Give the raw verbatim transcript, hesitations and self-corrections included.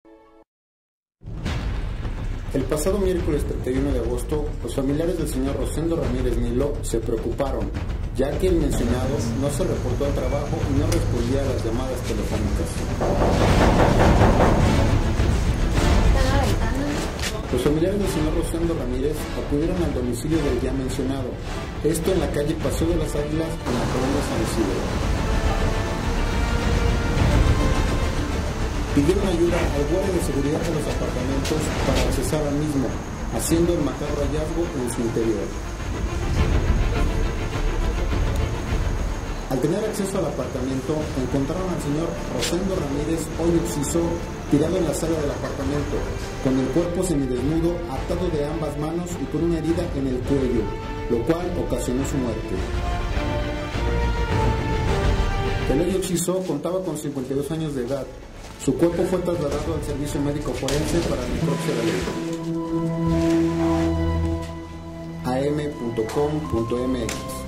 El pasado miércoles treinta y uno de agosto, los familiares del señor Rosendo Ramírez Nilo se preocuparon, ya que el mencionado no se reportó al trabajo y no respondía a las llamadas telefónicas. Los familiares del señor Rosendo Ramírez acudieron al domicilio del ya mencionado, esto en la calle Paseo de las Águilas, en la colonia San Isidro. Pidieron ayuda al guardia de seguridad de los apartamentos para accesar al mismo, haciendo el macabro hallazgo en su interior. Al tener acceso al apartamento, encontraron al señor Rosendo Ramírez hoy occiso, tirado en la sala del apartamento, con el cuerpo semidesnudo, atado de ambas manos y con una herida en el cuello, lo cual ocasionó su muerte. El hoy occiso contaba con cincuenta y dos años de edad. Su cuerpo fue trasladado al servicio médico forense para la necropsia de ley. a m punto com punto m x